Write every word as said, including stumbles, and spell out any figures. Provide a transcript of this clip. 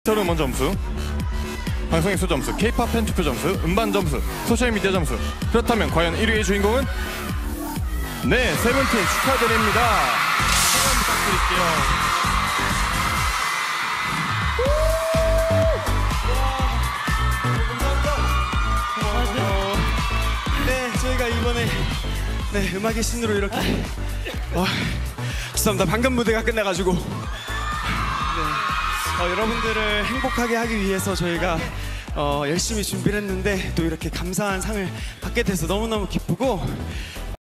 디지털 음원 점수, 방송 횟수 점수, K-팝 팬 투표 점수, 음반 점수, 소셜미디어 점수. 그렇다면 과연 일 위의 주인공은? 네, 세븐틴 축하드립니다. 소감 부탁드릴게요. 네, 저희가 이번에 네, 음악의 신으로 이렇게 와, 죄송합니다. 방금 무대가 끝나가지고 네, 어, 여러분들을 행복하게 하기 위해서 저희가 어, 열심히 준비를 했는데 또 이렇게 감사한 상을 받게 돼서 너무너무 기쁘고